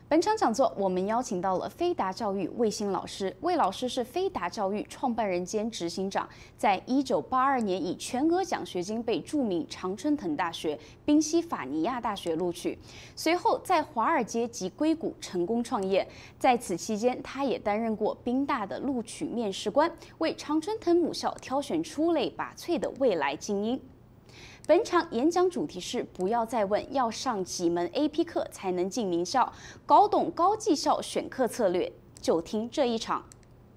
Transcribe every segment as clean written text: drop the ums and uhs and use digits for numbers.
本场讲座，我们邀请到了飞达教育魏新老师。魏老师是飞达教育创办人兼执行长，在1982年以全额奖学金被著名常春藤大学、宾夕法尼亚大学录取，随后在华尔街及硅谷成功创业。在此期间，他也担任过宾大的录取面试官，为常春藤母校挑选出类拔萃的未来精英。本场演讲主题是不要再问要上几门 AP 课才能进名校，搞懂高绩效选课策略，就听这一场。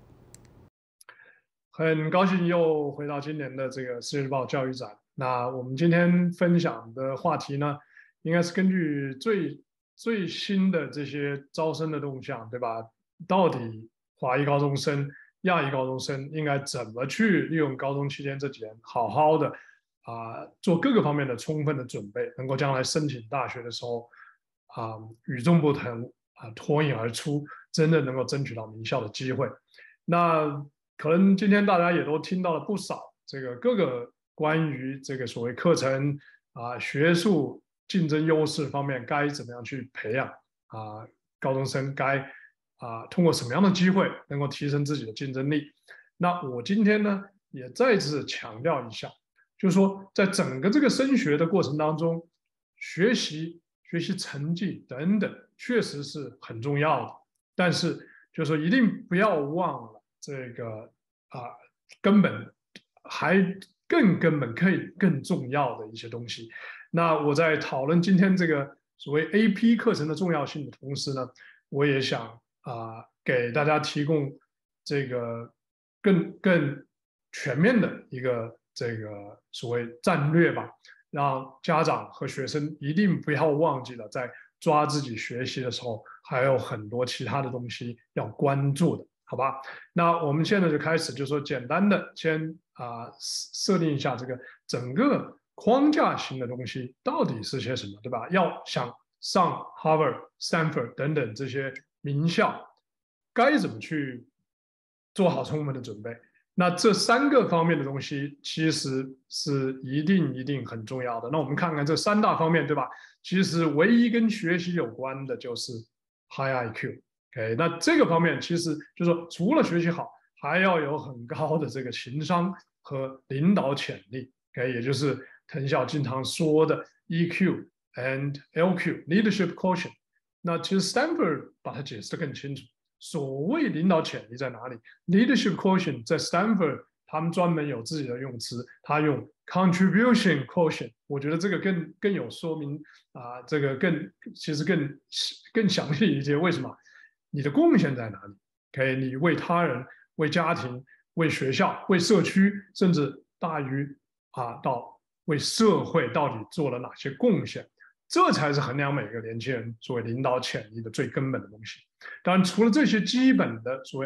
很高兴又回到今年的这个世界日报教育展。那我们今天分享的话题呢，应该是根据最新的这些招生的动向，对吧？到底华裔高中生、亚裔高中生应该怎么去利用高中期间这几年，好好的做各个方面的充分的准备，能够将来申请大学的时候与众不同脱颖而出，真的能够争取到名校的机会。那可能今天大家也都听到了不少这个各个关于这个所谓课程学术竞争优势方面该怎么样去培养高中生，该通过什么样的机会能够提升自己的竞争力。那我今天呢也再次强调一下，就是说在整个这个升学的过程当中，学习成绩等等确实是很重要的，但是就是说一定不要忘了这个根本还更根本可以更重要的一些东西。那我在讨论今天这个所谓 AP 课程的重要性的同时呢，我也想给大家提供这个更全面的一个这个所谓战略吧，让家长和学生一定不要忘记了，在抓自己学习的时候，还有很多其他的东西要关注的，好吧？那我们现在就开始，就说简单的先设定一下这个整个框架型的东西到底是些什么，对吧？要想上 Harvard、Stanford 等等这些名校，该怎么去做好充分的准备？那这3个方面的东西其实是一定很重要的。那我们看看这3大方面，对吧？其实唯一跟学习有关的就是 High IQ。OK， 那这个方面其实就是说，除了学习好，还要有很高的这个情商和领导潜力。OK， 也就是藤校经常说的 EQ and LQ Leadership Quotient。那其实 Stanford 把它解释得更清楚。所谓领导潜力在哪里 ？Leadership quotient 在 Stanford 他们专门有自己的用词，他用 contribution quotient， 我觉得这个更有说明这个其实更详细一些。为什么？你的贡献在哪里？可以，你为他人、为家庭、为学校、为社区，甚至大于到为社会到底做了哪些贡献？这才是衡量每个年轻人所谓领导潜力的最根本的东西。当然，除了这些基本的所谓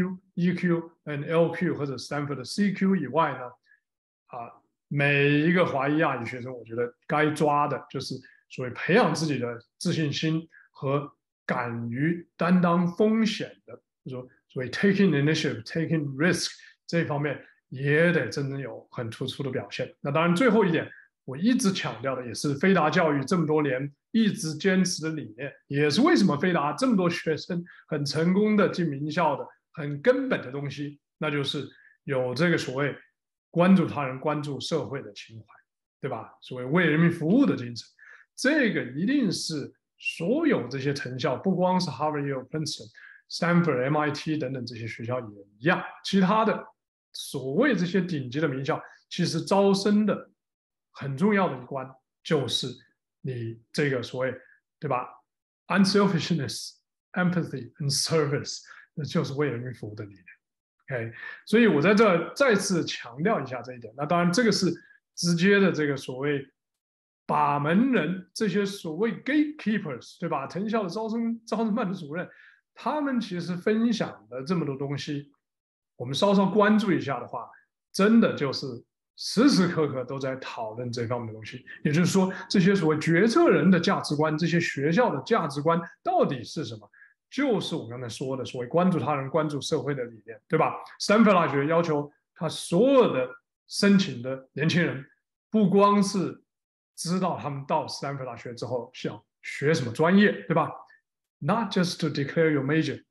IQ、EQ、LQ 或者 Stanford 的 CQ 以外呢，每一个华裔亚裔学生，我觉得该抓的就是所谓培养自己的自信心和敢于担当风险的，就是说所谓 taking initiative、taking risk 这方面也得真正有很突出的表现。那当然，最后一点。我一直强调的也是飞达教育这么多年一直坚持的理念，也是为什么飞达这么多学生很成功的进名校的很根本的东西，那就是有这个所谓关注他人、关注社会的情怀，对吧？所谓为人民服务的精神，这个一定是所有这些藤校，不光是 Harvard、Princeton、Stanford、MIT 等等这些学校也一样，其他的所谓这些顶级的名校，其实招生的很重要的一关就是你这个所谓，对吧 ？unselfishness、empathy and service， 那就是为人民服务的理念。OK， 所以我在这再次强调一下这一点。那当然，这个是直接的这个所谓把门人，这些所谓 gatekeepers， 对吧？藤校的招生办的主任，他们其实分享的这么多东西，我们稍稍关注一下的话，真的就是时时刻刻都在讨论这方面的东西。也就是说，这些所谓决策人的价值观，这些学校的价值观到底是什么？就是我刚才说的所谓关注他人、关注社会的理念，对吧？斯坦福大学要求他所有的申请的年轻人，不光是知道他们到斯坦福大学之后想学什么专业，对吧？ not just to declare your major,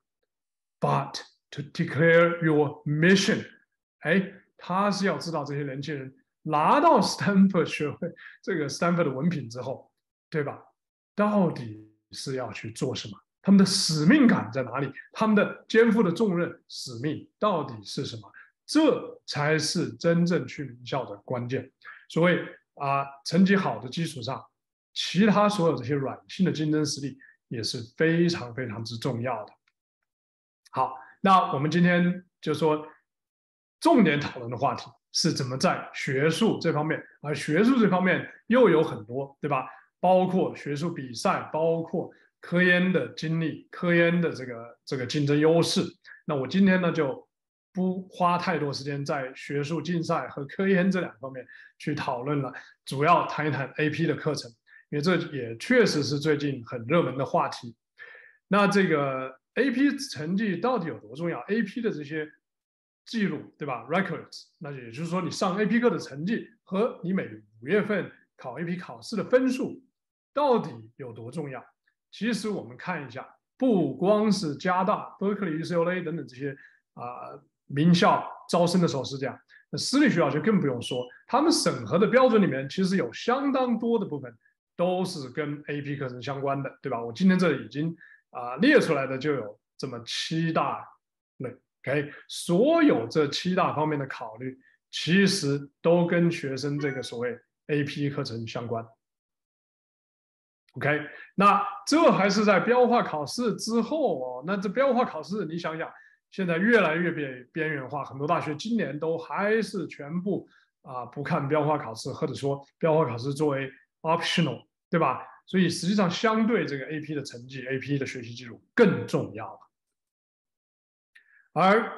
but to declare your mission。哎，他是要知道这些年轻人拿到 Stanford 学位这个 Stanford 的文凭之后，对吧？到底是要去做什么？他们的使命感在哪里？他们的肩负的重任使命到底是什么？这才是真正去名校的关键。所谓成绩好的基础上，其他所有这些软性的竞争实力也是非常非常之重要的。好，那我们今天就说重点讨论的话题是怎么在学术这方面，而学术这方面又有很多，对吧？包括学术比赛，包括科研的经历，科研的这个竞争优势。那我今天呢就不花太多时间在学术竞赛和科研这两方面去讨论了，主要谈一谈 AP 的课程，因为这也确实是最近很热门的话题。那这个 AP 成绩到底有多重要 ？AP 的这些记录，对吧 ？Records， 那也就是说你上 AP 课的成绩和你每5月份考 AP 考试的分数到底有多重要？其实我们看一下，不光是加大、Berkeley、UCLA 等等这些名校招生的时候是这样，那私立学校就更不用说，他们审核的标准里面其实有相当多的部分都是跟 AP 课程相关的，对吧？我今天这里已经列出来的就有这么7大类 ，OK， 所有这7大方面的考虑，其实都跟学生这个所谓 AP 课程相关。OK， 那这还是在标化考试之后哦。那这标化考试，你想想，现在越来越边缘化，很多大学今年都还是全部不看标化考试，或者说标化考试作为 optional， 对吧？所以实际上相对这个 AP 的成绩、AP 的学习记录更重要了。而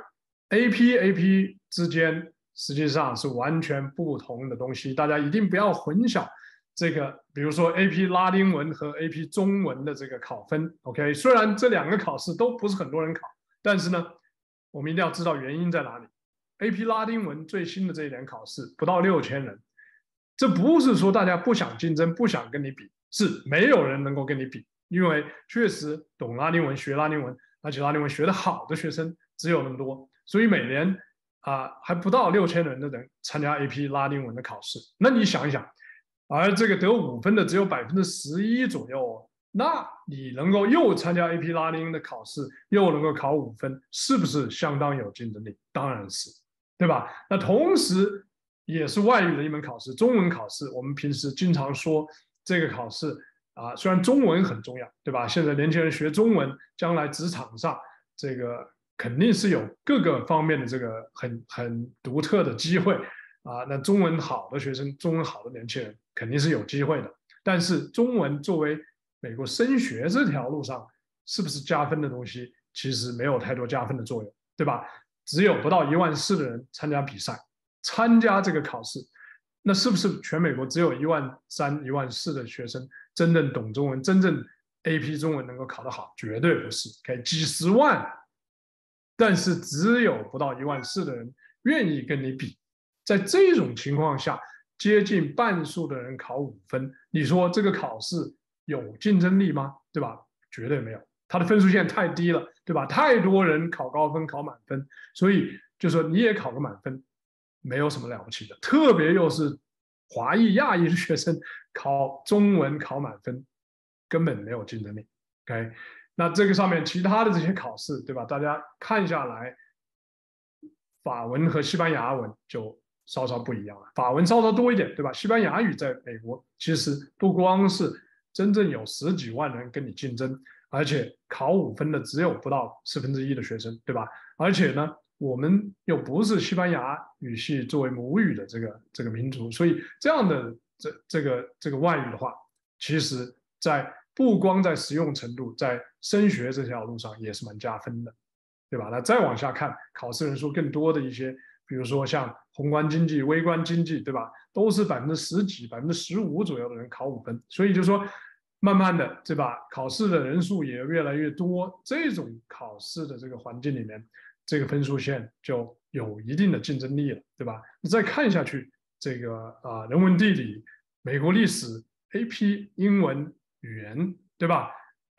AP 之间实际上是完全不同的东西，大家一定不要混淆。这个，比如说 AP 拉丁文和 AP 中文的这个考分 ，OK， 虽然这2个考试都不是很多人考，但是呢，我们一定要知道原因在哪里。AP 拉丁文最新的这一年考试不到6000人，这不是说大家不想竞争、不想跟你比，是没有人能够跟你比，因为确实懂拉丁文、学拉丁文，而且拉丁文学得好的学生只有那么多，所以每年还不到6000人的人参加 AP 拉丁文的考试。那你想一想。而这个得5分的只有11%左右，那你能够又参加 AP 拉丁的考试，又能够考5分，是不是相当有竞争力？当然是，对吧？那同时也是外语的一门考试，中文考试。我们平时经常说这个考试虽然中文很重要，对吧？现在年轻人学中文，将来职场上这个肯定是有各个方面的这个很独特的机会。那中文好的学生，中文好的年轻人肯定是有机会的。但是中文作为美国升学这条路上，是不是加分的东西？其实没有太多加分的作用，对吧？只有不到14000的人参加比赛，参加这个考试，那是不是全美国只有13000、14000的学生真正懂中文，真正 AP 中文能够考得好？绝对不是。OK， 几十万，但是只有不到14000的人愿意跟你比。在这种情况下，接近半数的人考5分，你说这个考试有竞争力吗？对吧？绝对没有，它的分数线太低了，对吧？太多人考高分、考满分，所以就说你也考个满分，没有什么了不起的。特别又是华裔、亚裔的学生考中文考满分，根本没有竞争力。OK， 那这个上面其他的这些考试，对吧？大家看下来，法文和西班牙文就稍稍不一样了，法文稍稍多一点，对吧？西班牙语在美国其实不光是真正有10几万人跟你竞争，而且考5分的只有不到1/4的学生，对吧？而且呢，我们又不是西班牙语系作为母语的这个民族，所以这样的这个外语的话，其实在不光在实用程度，在升学这条路上也是蛮加分的，对吧？那再往下看，考试人数更多的一些。比如说像宏观经济、微观经济，对吧？都是10几、15%左右的人考5分，所以就说慢慢的，对吧？考试的人数也越来越多，这种考试的这个环境里面，这个分数线就有一定的竞争力了，对吧？你再看下去，这个人文地理、美国历史、AP 英文语言，对吧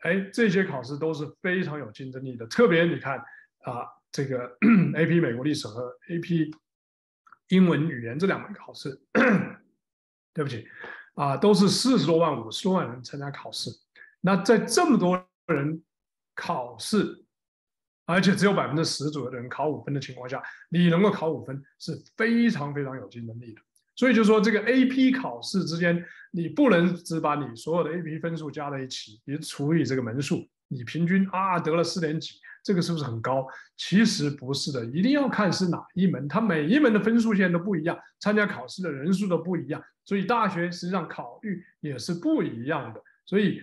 这些考试都是非常有竞争力的。特别你看这个AP 美国历史和 AP 英文语言这2门考试，对不起都是40多万、50多万人参加考试。那在这么多人考试，而且只有10%左右的人考5分的情况下，你能够考5分是非常非常有竞争力的。所以就说这个 AP 考试之间，你不能只把你所有的 AP 分数加在一起，你除以这个门数，你平均得了4点几，这个是不是很高？其实不是的，一定要看是哪一门，它每一门的分数线都不一样，参加考试的人数都不一样，所以大学实际上考虑也是不一样的。所以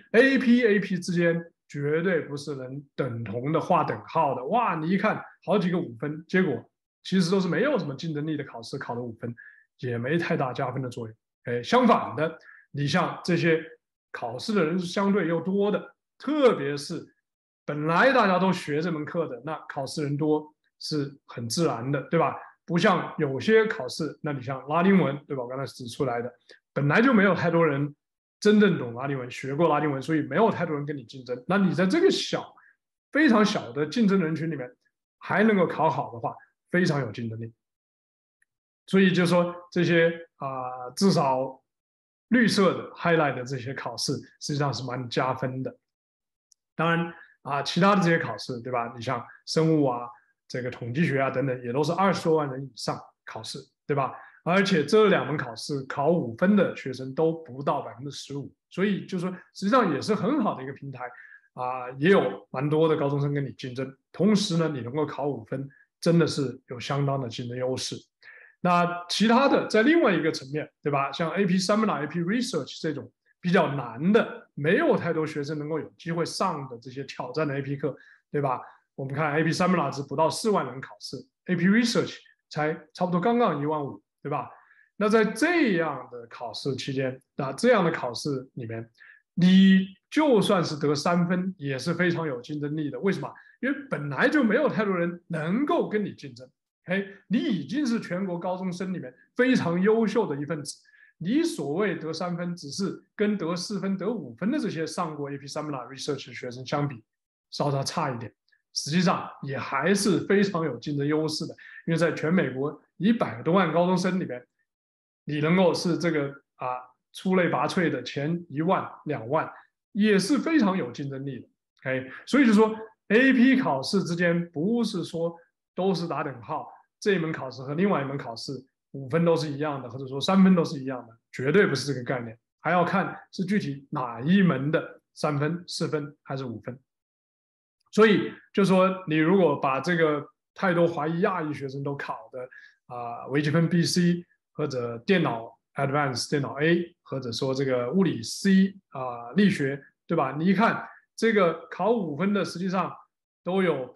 AP 之间绝对不是能等同的划等号的。哇，你一看好几个5分，结果其实都是没有什么竞争力的考试，考了5分。也没太大加分的作用。相反的，你像这些考试的人是相对又多的，特别是本来大家都学这门课的，那考试人多是很自然的，对吧？不像有些考试，那你像拉丁文，对吧？我刚才指出来的，本来就没有太多人真正懂拉丁文，学过拉丁文，所以没有太多人跟你竞争。那你在这个非常小的竞争人群里面还能够考好的话，非常有竞争力。所以就说这些至少绿色的 highlight 的这些考试，实际上是蛮加分的。当然其他的这些考试，对吧？你像生物这个统计学等等，也都是20多万人以上考试，对吧？而且这2门考试考5分的学生都不到15%，所以就说实际上也是很好的一个平台也有蛮多的高中生跟你竞争。同时呢，你能够考5分，真的是有相当的竞争优势。那其他的在另外一个层面，对吧？像 AP Seminar、AP Research 这种比较难的，没有太多学生能够有机会上的这些挑战的 AP 课，对吧？我们看 AP Seminar 是不到4万人考试 ，AP Research 才差不多刚刚1万5，对吧？那在这样的考试期间，这样的考试里面，你就算是得3分，也是非常有竞争力的。为什么？因为本来就没有太多人能够跟你竞争。你已经是全国高中生里面非常优秀的一份子，你所谓得3分，只是跟得4分、得5分的这些上过 AP Seminar Research 的学生相比，稍稍差一点，实际上也还是非常有竞争优势的。因为在全美国100多万高中生里面，你能够是这个出类拔萃的前1万、2万，也是非常有竞争力的。所以就说 AP 考试之间不是说都是打等号，这一门考试和另外一门考试5分都是一样的，或者说3分都是一样的，绝对不是这个概念，还要看是具体哪一门的3分、4分还是5分。所以就说你如果把这个太多华裔、亚裔学生都考的微积分 BC 或者电脑 Advanced 电脑 A 或者说这个物理 C 力学，对吧？你一看这个考5分的，实际上都有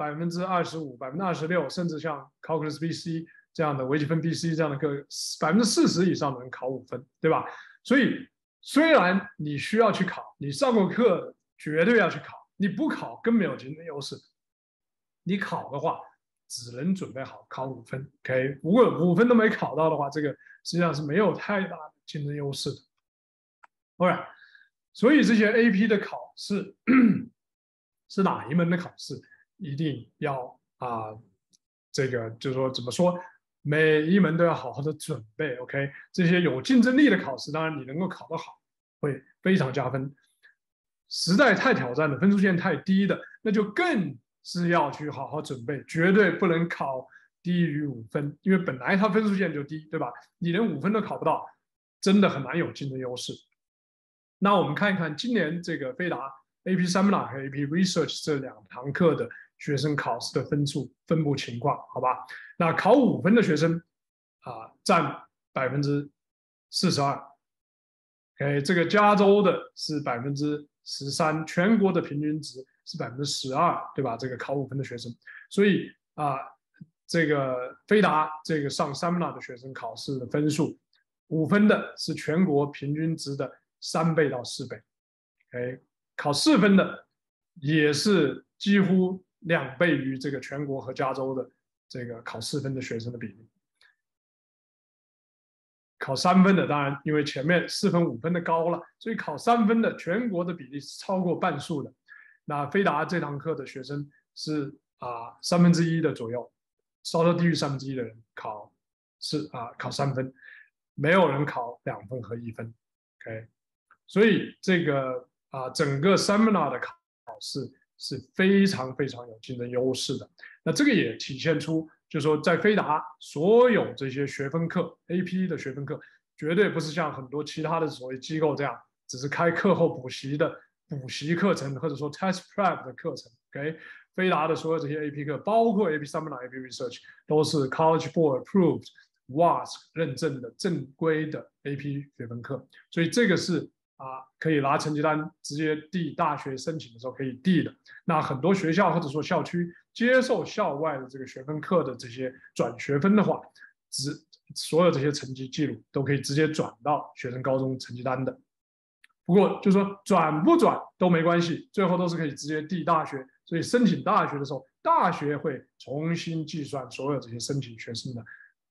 25%、26%，甚至像 Calculus BC 这样的微积分 BC 这样的课，40%以上的人考5分，对吧？所以虽然你需要去考，你上过课绝对要去考，你不考更没有竞争优势。你考的话，只能准备好考5分。如果5分都没考到的话，这个实际上是没有太大的竞争优势的。Alright， 所以这些 AP 的考试是哪一门的考试？一定要这个就是说怎么说，每一门都要好好的准备。OK， 这些有竞争力的考试，当然你能够考得好，会非常加分。实在太挑战的，分数线太低的，那就更是要去好好准备，绝对不能考低于5分，因为本来它分数线就低，对吧？你连5分都考不到，真的很难有竞争优势。那我们看一看今年这个飞达 AP Seminar 和 AP Research 这2堂课的学生考试的分数分布情况，好吧？那考5分的学生占42%，这个加州的是13%，全国的平均值是12%，对吧？这个考5分的学生，所以这个飞达这个上 Seminar 的学生考试的分数，5分的是全国平均值的3倍到4倍，考4分的也是几乎2倍于这个全国和加州的这个考4分的学生的比例。考3分的当然因为前面4分5分的高了，所以考3分的全国的比例是超过半数的。 那飞达这堂课的学生是1/3的左右，稍稍低于1/3的人考3分，没有人考2分和1分。OK， 所以这个整个 seminar 的考试是非常非常有竞争优势的。那这个也体现出，就是说在飞达所有这些学分课 AP 的学分课，绝对不是像很多其他的所谓机构这样，只是开课后补习的补习课程，或者说 test prep 的课程。OK， 飞达的所有这些 AP 课，包括 AP Seminar、AP Research， 都是 College Board Approved WASC 认证的正规的 AP 学分课，所以这个是可以拿成绩单直接递大学申请的时候可以递的。那很多学校或者说校区接受校外的这个学分课的这些转学分的话，所有这些成绩记录都可以直接转到学生高中成绩单的。不过就是说转不转都没关系，最后都是可以直接递大学。所以申请大学的时候，大学会重新计算所有这些申请学生的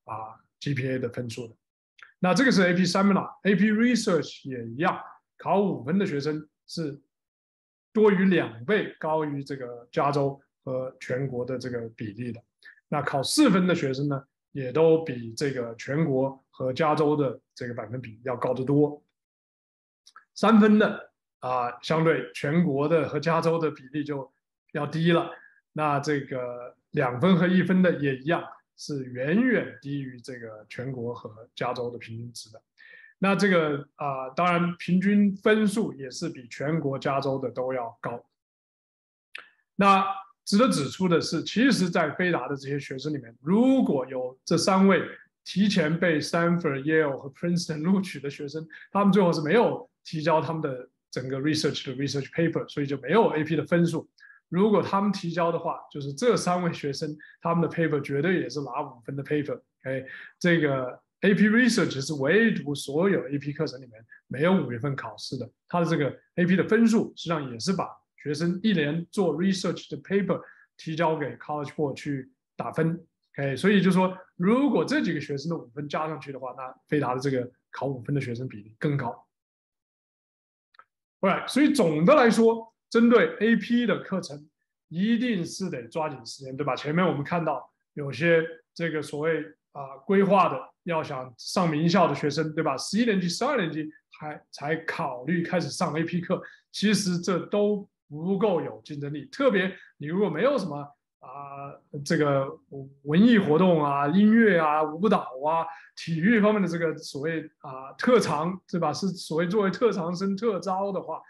GPA 的分数的。那这个是 AP Seminar、AP Research 也一样，考5分的学生是多于2倍高于这个加州和全国的这个比例的。那考4分的学生呢，也都比这个全国和加州的这个百分比要高得多。3分的相对全国的和加州的比例就要低了。那这个2分和1分的也一样，是远远低于这个全国和加州的平均值的。那这个当然平均分数也是比全国加州的都要高。那值得指出的是，其实在飞达的这些学生里面，如果有这3位提前被 Stanford、Yale 和 Princeton 录取的学生，他们最后是没有提交他们的整个 research 的 research paper， 所以就没有 AP 的分数。如果他们提交的话，就是这3位学生他们的 paper 绝对也是拿5分的 paper。OK， 这个 AP Research 是唯独所有 AP 课程里面没有5月份考试的，它的这个 AP 的分数实际上也是把学生1年做 research 的 paper 提交给 College Board 去打分。OK， 所以就说如果这几个学生的5分加上去的话，那飞达的这个考5分的学生比例更高。Alright， 所以总的来说，针对 AP 的课程，一定是得抓紧时间，对吧？前面我们看到有些这个所谓规划的要想上名校的学生，对吧？11年级、12年级才考虑开始上 AP 课，其实这都不够有竞争力。特别你如果没有什么这个文艺活动音乐舞蹈体育方面的这个所谓特长，对吧？是所谓作为特长生特招的话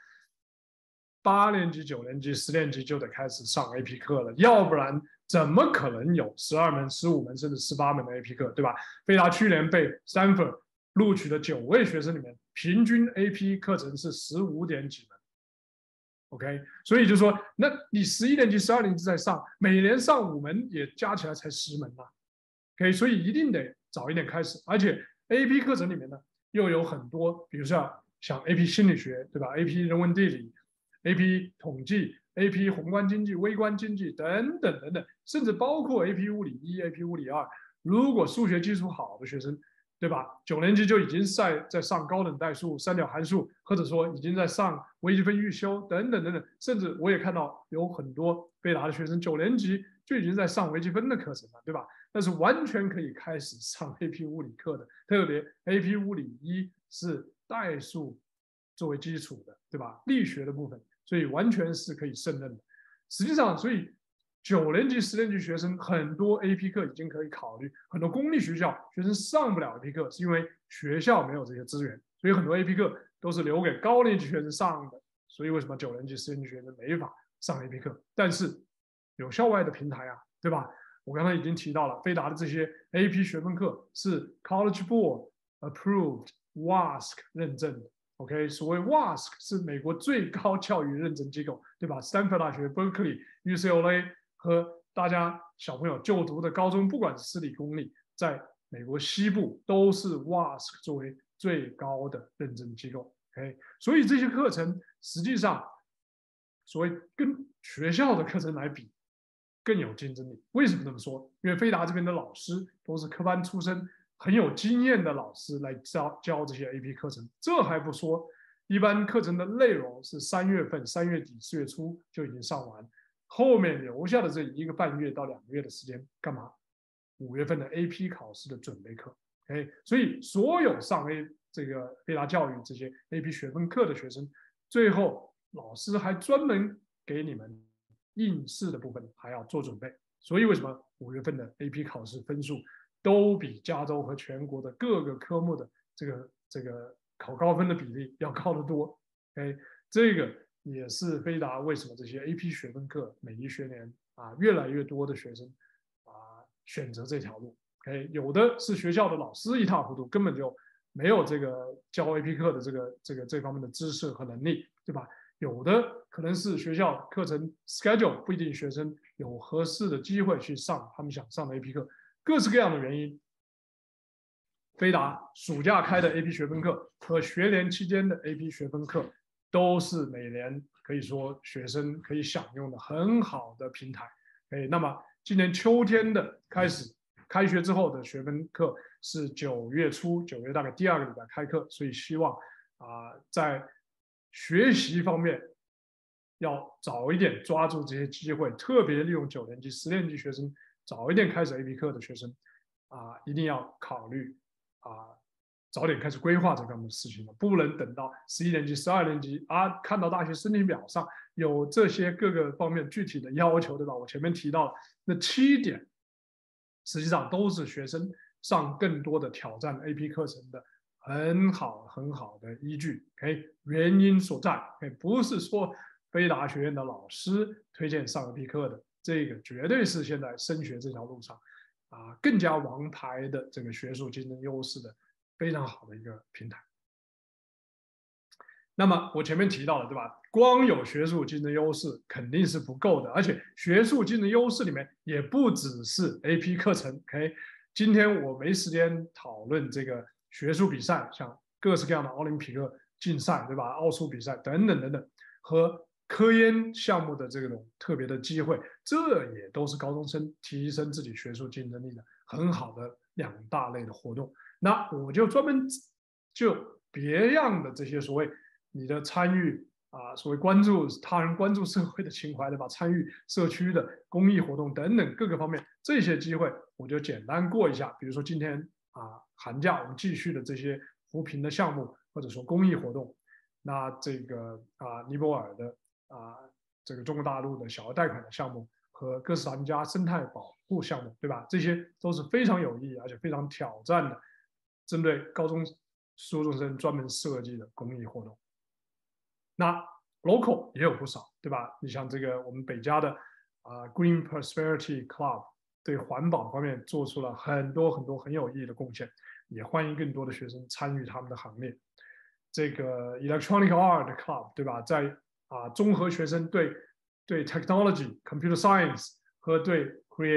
，8年级、9年级、10年级就得开始上 AP 课了，要不然怎么可能有12门、15门甚至18门的 AP 课，对吧？飞达去年被 Stanford 录取的9位学生里面，平均 AP 课程是15点几门。OK， 所以就说，那你11年级、12年级在上，每年上5门也加起来才10门OK， 所以一定得早一点开始，而且 AP 课程里面呢，又有很多，比如说像 AP 心理学，对吧 ？AP 人文地理、AP 统计、AP 宏观经济、微观经济等等等等，甚至包括 AP 物理1、AP 物理2。如果数学基础好的学生，对吧？9年级就已经在上高等代数、三角函数，或者说已经在上微积分预修等等等等，甚至我也看到有很多飞达的学生9年级就已经在上微积分的课程了，对吧？那是完全可以开始上 AP 物理课的，特别 AP 物理1是代数作为基础的，对吧？力学的部分，所以完全是可以胜任的。实际上，所以9年级、10年级学生很多 AP 课已经可以考虑，很多公立学校学生上不了 AP 课，是因为学校没有这些资源，所以很多 AP 课都是留给高年级学生上的。所以为什么9年级、10年级学生没法上 AP 课？但是有校外的平台对吧？我刚才已经提到了，飞达的这些 AP 学分课是 College Board Approved WASC 认证的。OK， 所谓 WASC 是美国最高教育认证机构，对吧？斯坦福大学、Berkeley、UCLA 和大家小朋友就读的高中，不管是私立公立，在美国西部都是 WASC 作为最高的认证机构。OK， 所以这些课程实际上，所谓跟学校的课程来比，更有竞争力。为什么这么说？因为飞达这边的老师都是科班出身、很有经验的老师来教这些 AP 课程。这还不说， 一般课程的内容是3月份、3月底、4月初就已经上完，后面留下的这1个半月到2个月的时间干嘛？5月份的 AP 考试的准备课。所以所有上这个飞达教育这些 AP 学分课的学生，最后老师还专门给你们应试的部分还要做准备。所以为什么5月份的 AP 考试分数都比加州和全国的各个科目的这个考高分的比例要高得多。这个也是飞达为什么这些 AP 学分课每一学年越来越多的学生选择这条路。有的是学校的老师一塌糊涂，根本就没有这个教 AP 课的这方面的知识和能力，对吧？有的可能是学校课程 schedule 不一定学生有合适的机会去上他们想上的 AP 课，各式各样的原因。飞达暑假开的 AP 学分课和学年期间的 AP 学分课都是每年可以说学生可以享用的很好的平台。那么今年秋天的开学之后的学分课是9月初，9月大概第2个礼拜开课，所以希望在学习方面要早一点抓住这些机会，特别利用9年级、10年级学生早一点开始 AP 课的学生一定要考虑早点开始规划这方面的事情了，不能等到11年级、12年级看到大学申请表上有这些各个方面具体的要求，对吧？我前面提到那7点，实际上都是学生上更多的挑战 AP 课程的很好的依据。原因所在，不是说飞达学院的老师推荐上 AP 课的，这个绝对是现在升学这条路上更加王牌的这个学术竞争优势的非常好的一个平台。那么我前面提到了，对吧？光有学术竞争优势肯定是不够的，而且学术竞争优势里面也不只是 AP 课程。今天我没时间讨论这个学术比赛，像各式各样的奥林匹克竞赛，对吧？奥数比赛等等等等，和科研项目的这种特别的机会，这也都是高中生提升自己学术竞争力的很好的2大类的活动。那我就专门就别样的这些所谓你的参与所谓关注他人、关注社会的情怀，对吧？参与社区的公益活动等等各个方面，这些机会我就简单过一下。比如说今天寒假我们继续的这些扶贫的项目，或者说公益活动，那这个尼泊尔的这个中国大陆的小额贷款的项目和哥斯达黎加生态保护项目，对吧？这些都是非常有意义而且非常挑战的，针对高中初中生专门设计的公益活动。那 local 也有不少，对吧？你像这个我们北加的Green Prosperity Club 对环保方面做出了很多很有意义的贡献，也欢迎更多的学生参与他们的行列。这个 Electronic Art Club， 对吧？在综合学生对 Technology、Computer Science 和对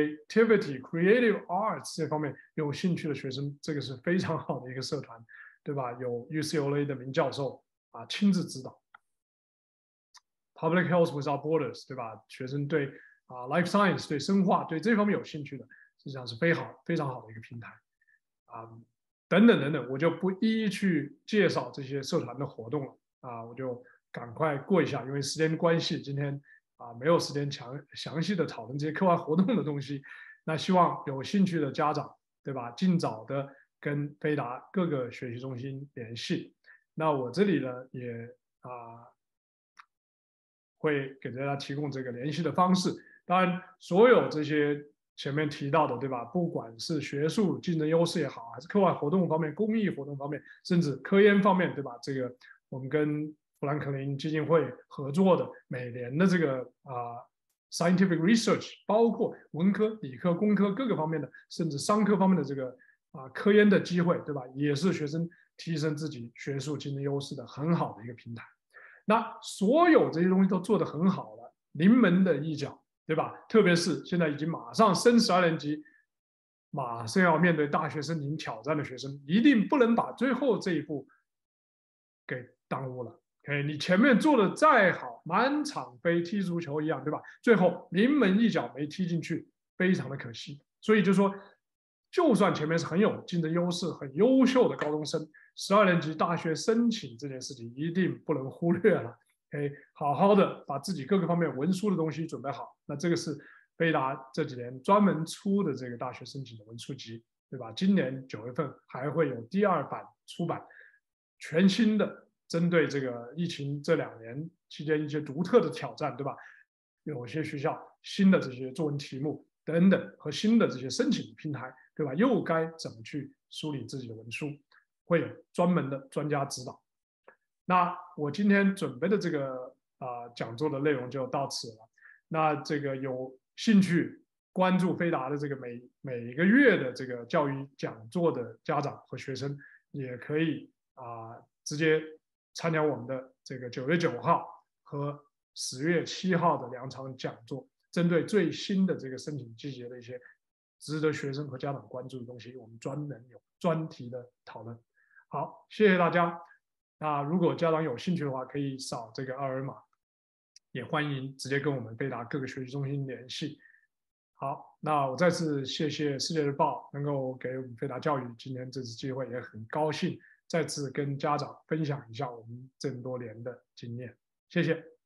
Creative Arts 这方面有兴趣的学生，这个是非常好的一个社团，对吧？有 UCLA 的名教授亲自指导。Public Health Without Borders， 对吧？学生对Life Science 对生化对这方面有兴趣的，实际上是非常好的一个平台等等，我就不一一去介绍这些社团的活动了我就赶快过一下，因为时间关系，今天没有时间详细的讨论这些课外活动的东西。那希望有兴趣的家长，对吧？尽早的跟飞达各个学习中心联系。那我这里呢也会给大家提供这个联系的方式。当然，所有这些前面提到的，对吧？不管是学术竞争优势也好，还是课外活动方面、公益活动方面，甚至科研方面，对吧？这个我们跟富兰克林基金会合作的每年的这个scientific research， 包括文科、理科、工科各个方面的，甚至商科方面的这个科研的机会，对吧？也是学生提升自己学术竞争优势的很好的一个平台。那所有这些东西都做得很好了，临门的一脚，对吧？特别是现在已经马上升12年级，马上要面对大学申请挑战的学生，一定不能把最后这一步给耽误了。你前面做的再好，满场飞踢足球一样，对吧？最后临门一脚没踢进去，非常的可惜。所以就说就算前面是很有竞争优势、很优秀的高中生，12年级大学申请这件事情一定不能忽略了。好好的把自己各个方面文书的东西准备好。那这个是飞达这几年专门出的这个大学申请的文书集，对吧？今年9月份还会有第2版出版，全新的针对这个疫情这2年期间一些独特的挑战，对吧？有些学校新的这些作文题目等等和新的这些申请平台，对吧？又该怎么去梳理自己的文书，会有专门的专家指导。那我今天准备的这个讲座的内容就到此了。那这个有兴趣关注飞达的这个每个月的这个教育讲座的家长和学生，也可以直接参加我们的这个9月9号和10月7号的2场讲座，针对最新的这个申请季节的一些值得学生和家长关注的东西，我们专门有专题的讨论。好，谢谢大家。那如果家长有兴趣的话，可以扫这个2维码，也欢迎直接跟我们飞达各个学习中心联系。好，那我再次谢谢世界日报能够给我们飞达教育今天这次机会，也很高兴再次跟家长分享一下我们这么多年的经验，谢谢。